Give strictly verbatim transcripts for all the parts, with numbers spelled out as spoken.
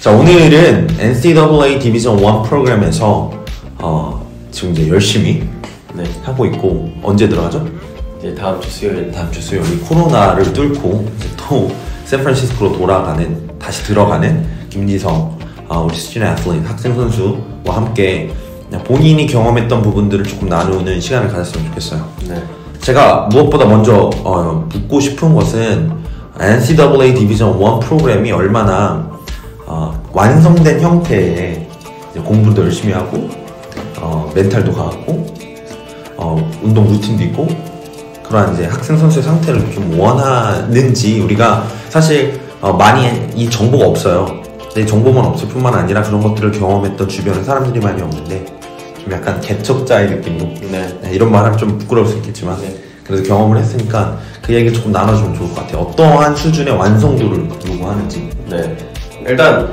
자, 오늘은 엔씨에이에이 디비전 일 프로그램에서 어, 지금 이제 열심히 네, 하고 있고, 언제 들어가죠? 이제 다음 주 수요일. 다음 주 수요일. 이 코로나를 뚫고 이제 또 샌프란시스코로 돌아가는, 다시 들어가는 김지성, 어, 우리 스튜던트 애슬릿 학생 선수와 함께 본인이 경험했던 부분들을 조금 나누는 시간을 가졌으면 좋겠어요. 네. 제가 무엇보다 먼저 어, 묻고 싶은 것은 엔씨에이에이 디비전 일 프로그램이 얼마나 어, 완성된 형태의 공부도 열심히 하고 어, 멘탈도 강하고 어, 운동 루틴도 있고 그러한 이제 학생 선수의 상태를 좀 원하는지, 우리가 사실 어, 많이 이 정보가 없어요. 이 정보만 없을 뿐만 아니라 그런 것들을 경험했던 주변에 사람들이 많이 없는데, 좀 약간 개척자의 느낌으로 네. 네, 이런 말 하면 좀 부끄러울 수 있겠지만 네. 그래도 경험을 했으니까 그 얘기를 조금 나눠주면 좋을 것 같아요. 어떠한 수준의 완성도를 요구하는지. 네. 일단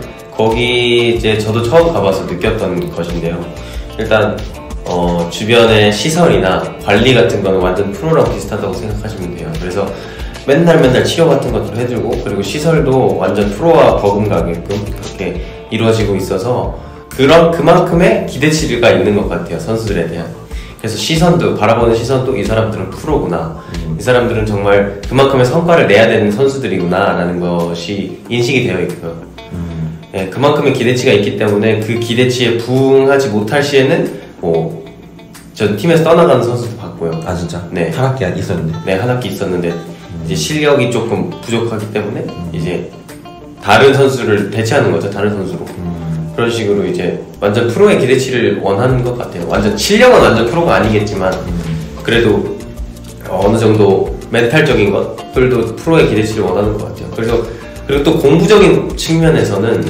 거기 이제 저도 처음 가봐서 느꼈던 것인데요. 일단 어, 주변의 시설이나 관리 같은 거는 완전 프로랑 비슷하다고 생각하시면 돼요. 그래서 맨날 맨날 치료 같은 것도 해주고, 그리고 시설도 완전 프로와 버금가게끔 그렇게 이루어지고 있어서 그런 그만큼의 기대치가 있는 것 같아요, 선수들에 대한. 그래서 시선도, 바라보는 시선도 이 사람들은 프로구나, 음. 이 사람들은 정말 그만큼의 성과를 내야 되는 선수들이구나 라는 것이 인식이 되어 있고요. 음. 네, 그만큼의 기대치가 있기 때문에 그 기대치에 부응하지 못할 시에는 뭐 전 팀에서 떠나가는 선수도 봤고요. 아 진짜? 네. 한 학기 있었는데? 네, 한 학기 있었는데 음. 이제 실력이 조금 부족하기 때문에 음. 이제 다른 선수를 대체하는 거죠, 다른 선수로. 음. 그런 식으로 이제 완전 프로의 기대치를 원하는 것 같아요. 완전 실력은 완전 프로가 아니겠지만 음. 그래도 어느 정도 멘탈적인 것들도 프로의 기대치를 원하는 것 같아요. 그래서 그리고 또 공부적인 측면에서는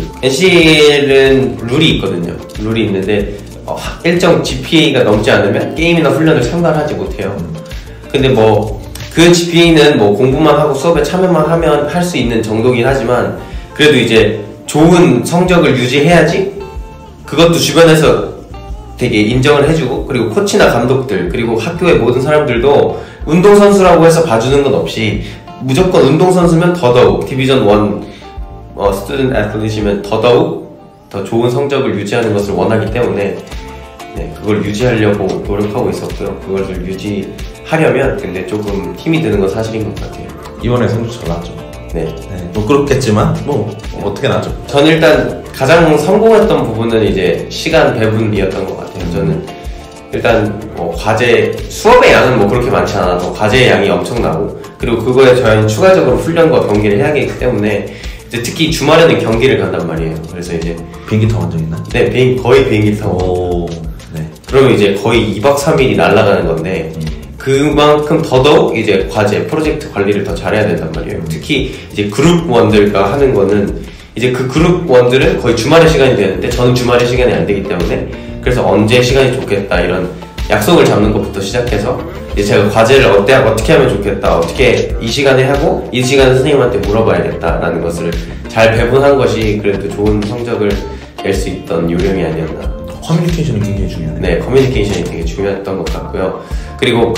엔씨엘은 룰이 있거든요. 룰이 있는데 어, 일정 지피에이가 넘지 않으면 게임이나 훈련을 참가하지 못해요. 근데 뭐 그 지피에이는 뭐 공부만 하고 수업에 참여만 하면 할 수 있는 정도긴 하지만, 그래도 이제 좋은 성적을 유지해야지 그것도 주변에서 되게 인정을 해주고, 그리고 코치나 감독들, 그리고 학교의 모든 사람들도 운동선수라고 해서 봐주는 건 없이 무조건 운동선수면 더더욱, 디비전 일 어, 스튜던트 애슬릿이면 더더욱 더 좋은 성적을 유지하는 것을 원하기 때문에 네, 그걸 유지하려고 노력하고 있었고요. 그것을 유지하려면 근데 조금 힘이 드는 건 사실인 것 같아요. 이번에 성적 잘 나왔죠? 네. 네. 뭐 그렇겠지만 뭐 네. 어떻게 나죠? 저는 일단 가장 성공했던 부분은 이제 시간 배분이었던 것 같아요. 저는 일단 뭐 과제, 수업의 양은 뭐 그렇게 많지 않아도 과제의 양이 엄청나고, 그리고 그거에 저희는 추가적으로 훈련과 경기를 해야 하기 때문에 이제 특히 주말에는 경기를 간단 말이에요. 그래서 이제 비행기 타고 간 적 있나? 네, 비행, 거의 비행기 타고. 네. 그러면 이제 거의 이박 삼일이 날아가는 건데 음. 그만큼 더더욱 이제 과제, 프로젝트 관리를 더 잘해야 된단 말이에요. 음. 특히 이제 그룹 원들과 하는 거는 이제 그 그룹 원들은 거의 주말에 시간이 되는데 저는 주말에 시간이 안 되기 때문에, 그래서 언제 시간이 좋겠다 이런 약속을 잡는 것부터 시작해서 이제 제가 과제를 어때, 어떻게 하면 좋겠다, 어떻게 이 시간에 하고 이 시간에 선생님한테 물어봐야겠다라는 것을 잘 배분한 것이 그래도 좋은 성적을 낼 수 있던 요령이 아니었나. 커뮤니케이션이 굉장히 중요해요. 네, 커뮤니케이션이 되게 중요했던 것 같고요. 그리고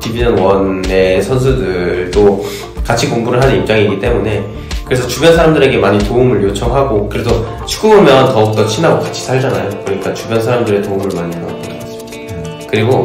디비전 일의 선수들도 같이 공부를 하는 입장이기 때문에, 그래서 주변 사람들에게 많이 도움을 요청하고, 그래서 축구보면 더욱더 친하고 같이 살잖아요. 그러니까 주변 사람들의 도움을 많이 받았던 것 같습니다. 음. 그리고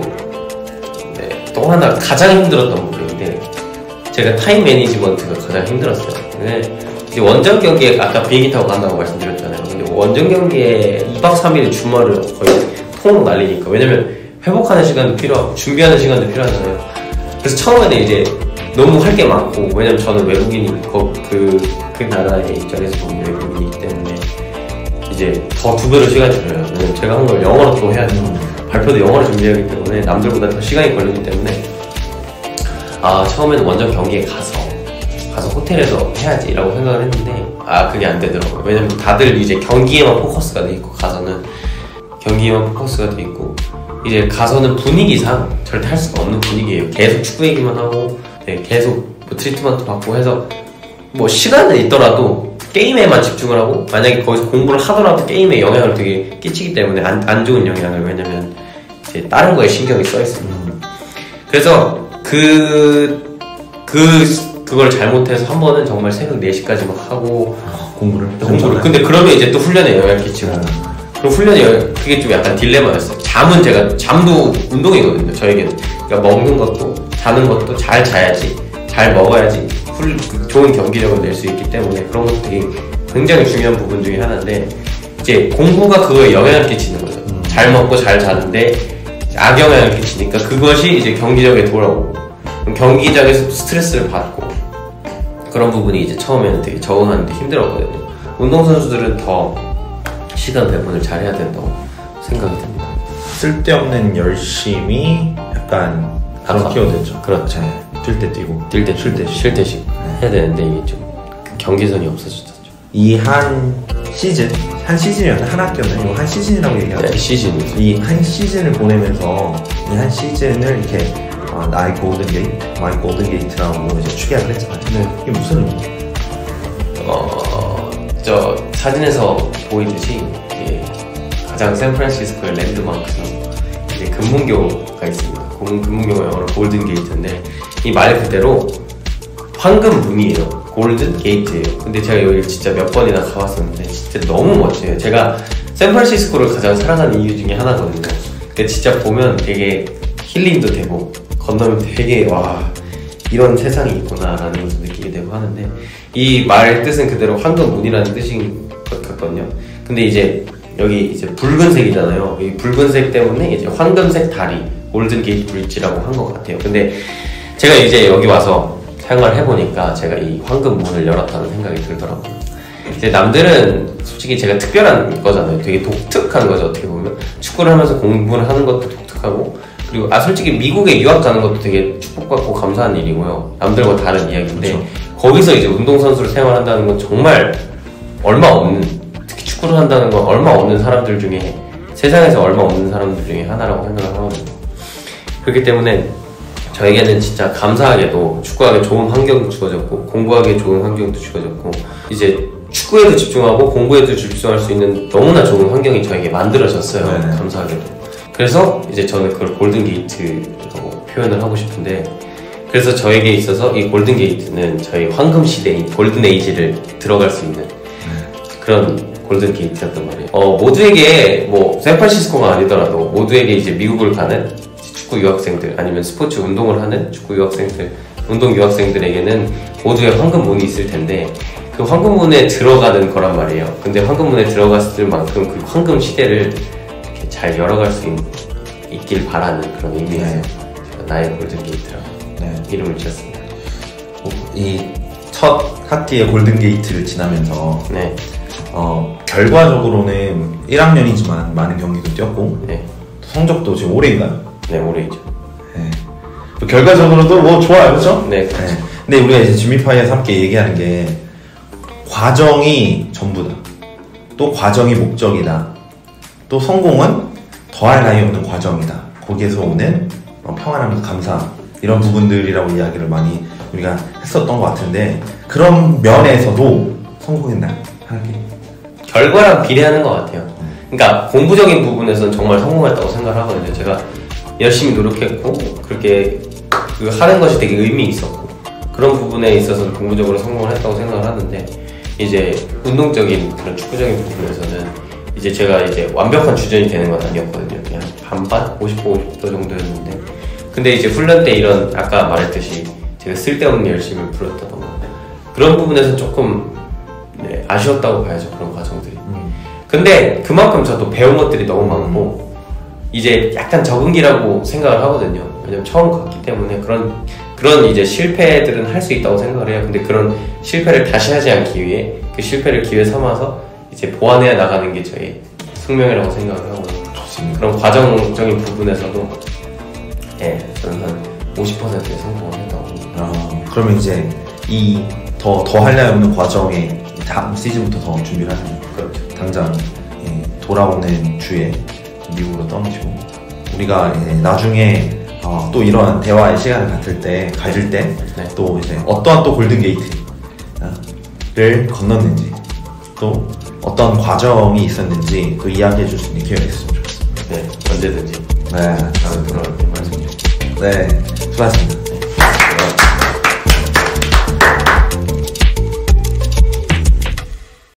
네, 또 하나 가장 힘들었던 부분인데, 제가 타임 매니지먼트가 가장 힘들었어요. 네, 이제 원정 경기에 아까 비행기 타고 간다고 말씀드렸잖아요. 근데 원정 경기에 이박 삼일 주말을 거의 통으로 날리니까, 왜냐면 회복하는 시간도 필요하고 준비하는 시간도 필요하잖아요. 그래서 처음에는 이제 너무 할 게 많고, 왜냐면 저는 외국인이고 그, 그 나라의 입장에서 보면 외국인이기 때문에 이제 더 두 배로 시간이 걸려요. 왜냐면 제가 한 걸 영어로 또 해야 되고 발표도 영어로 준비하기 때문에 남들보다 더 시간이 걸리기 때문에, 아 처음에는 원정 경기에 가서 가서 호텔에서 해야지 라고 생각을 했는데, 아 그게 안 되더라고요. 왜냐면 다들 이제 경기에만 포커스가 돼 있고, 가서는 경기에만 포커스가 돼 있고, 이제 가서는 분위기상 절대 할 수가 없는 분위기예요. 계속 축구 얘기만 하고 네, 계속 뭐 트리트먼트 받고 해서 뭐 시간은 있더라도 게임에만 집중을 하고, 만약에 거기서 공부를 하더라도 게임에 영향을 되게 끼치기 때문에 안, 안 좋은 영향을, 왜냐면 이제 다른 거에 신경이 써 있습니다. 그래서 그, 그, 그걸 잘못해서 한 번은 정말 새벽 네 시까지 막 하고 공부를 공부를. 근데 그러면 이제 또 훈련에 영향을 끼치고. 음. 그럼 훈련이 그게 좀 약간 딜레마였어요. 잠은 제가 잠도 운동이거든요. 저에게는. 그러니까 먹는 것도 자는 것도 잘 자야지, 잘 먹어야지 훌, 좋은 경기력을 낼 수 있기 때문에 그런 것도 되게 굉장히 중요한 부분 중에 하나인데 이제 공부가 그거에 영향을 끼치는 거죠. 음. 잘 먹고 잘 자는데 악영향을 끼치니까 그것이 이제 경기력에 돌아오고 경기장에서 스트레스를 받고 그런 부분이 이제 처음에는 되게 적응하는데 힘들었거든요. 운동선수들은 더 시간 배분을 잘해야 된다고 생각이 듭니다. 쓸데없는 열심이 약간 그런 키워드죠. 그렇죠. 네. 뛸 때 뛰고 뛸 때 쉴 때 쉴 때 쉬고 해야 되는데 이게 좀 경계선이 없어졌죠. 이 한 시즌, 한 시즌이었나 한 학기였나 이거 한 시즌이라고 얘기하죠. 네, 시즌이죠. 이 한 시즌을 보내면서 이 한 시즌을 이렇게 어, 나의 골든 게이트, 마이 골든 게이트라고 이제 추계를 했잖아요. 네. 이게 무슨 의미예요? 어, 저 사진에서 보이듯이 이제 가장 샌프란시스코의 랜드마크는 이제 금문교가 있습니다. 금문교가 영어로 골든 게이트인데 이 말 그대로 황금 문이에요. 골든 게이트예요. 근데 제가 여기 진짜 몇 번이나 가봤었는데 진짜 너무 멋져요. 제가 샌프란시스코를 가장 사랑하는 이유 중에 하나거든요. 근데 진짜 보면 되게 힐링도 되고 건너면 되게 와 이런 세상이 있구나 라는 것을 느끼게 되고 하는데 이 말 뜻은 그대로 황금 문이라는 뜻인 것 같거든요. 근데 이제 여기 이제 붉은색이잖아요. 이 붉은색 때문에 이제 황금색 다리 골든 게이트 브릿지라고 한 것 같아요. 근데 제가 이제 여기 와서 생활을 해보니까 제가 이 황금 문을 열었다는 생각이 들더라고요. 이제 남들은 솔직히 제가 특별한 거잖아요. 되게 독특한 거죠. 어떻게 보면 축구를 하면서 공부를 하는 것도 독특하고 그리고 아 솔직히 미국에 유학 가는 것도 되게 축복받고 감사한 일이고요. 남들과 다른 이야기인데 그렇죠. 거기서 이제 운동선수로 생활한다는 건 정말 얼마 없는 특히 축구를 한다는 건 얼마 없는 사람들 중에 세상에서 얼마 없는 사람들 중에 하나라고 생각을 하거든요. 그렇기 때문에 저에게는 진짜 감사하게도 축구하기 좋은 환경도 주어졌고 공부하기 좋은 환경도 주어졌고 이제 축구에도 집중하고 공부에도 집중할 수 있는 너무나 좋은 환경이 저에게 만들어졌어요. 네네. 감사하게도. 그래서 이제 저는 그걸 골든게이트라고 표현을 하고 싶은데 그래서 저에게 있어서 이 골든게이트는 저희 황금 시대인 골든에이지를 들어갈 수 있는 그런 골든게이트였단 말이에요. 어, 모두에게 뭐 샌프란시스코가 아니더라도 모두에게 이제 미국을 가는 축구 유학생들 아니면 스포츠 운동을 하는 축구 유학생들 운동 유학생들에게는 모두의 황금문이 있을 텐데 그 황금문에 들어가는 거란 말이에요. 근데 황금문에 들어갔을 만큼 그 황금 시대를 이렇게 잘 열어갈 수 있, 있길 바라는 그런 의미에서 네. 제가 나의 골든게이트라고 네. 이름을 지었습니다. 이 첫 학기의 골든게이트를 지나면서 네. 어, 결과적으로는 일 학년이지만 많은 경기도 뛰었고 네. 성적도 지금 올해인가요? 네, 올해이죠. 네. 결과적으로도 뭐 좋아요, 그렇죠? 네, 그렇죠. 네. 근데 우리가 이제 주미파이에서 함께 얘기하는 게 과정이 전부다. 또 과정이 목적이다. 또 성공은 더할 나위 없는 과정이다. 거기에서 오는 평안함과 감사 이런 부분들이라고 이야기를 많이 우리가 했었던 것 같은데 그런 면에서도 성공했나요? 하나님? 결과랑 비례하는 것 같아요. 그러니까 공부적인 부분에서는 정말 성공했다고 생각을 하거든요. 제가 열심히 노력했고 그렇게 그 하는 것이 되게 의미 있었고 그런 부분에 있어서 공부적으로 성공을 했다고 생각을 하는데 이제 운동적인 그런 축구적인 부분에서는 이제 제가 이제 완벽한 주전이 되는 건 아니었거든요. 그냥 반반? 오십 도 오십 도 정도였는데 근데 이제 훈련 때 이런 아까 말했듯이 제가 쓸데없는 열심을 부렸다던가 그런 부분에서 조금 네, 아쉬웠다고 봐야죠. 그런 과정들이. 음. 근데 그만큼 저도 배운 것들이 너무 많고 이제 약간 적응기라고 생각을 하거든요. 왜냐면 처음 갔기 때문에 그런 그런 이제 실패들은 할 수 있다고 생각을 해요. 근데 그런 실패를 다시 하지 않기 위해 그 실패를 기회 삼아서 이제 보완해 나가는 게 저희 숙명이라고 생각을 하거든요. 좋습니다. 그런 과정적인 부분에서도 예, 저는 한 오십 퍼센트의 성공을 했다고 봅니다. 아, 그러면 이제 이 더 더 할 나위 없는 과정에 다음 시즌부터 더 준비를 하는 그렇죠. 당장 예, 돌아오는 주에 미국으로 떠나시고 우리가 예, 나중에 어, 또 이런 대화의 시간을 가질 때 가질 때 또 네. 이제 어떠한 또 골든 게이트를 건넜는지 또 어떤 과정이 있었는지 또 이야기해 줄 수 있는 기회가 있었으면 좋겠습니다. 네, 언제든지. 네, 다음에 돌아올 때 말씀드릴게요. 네, 수고하셨습니다.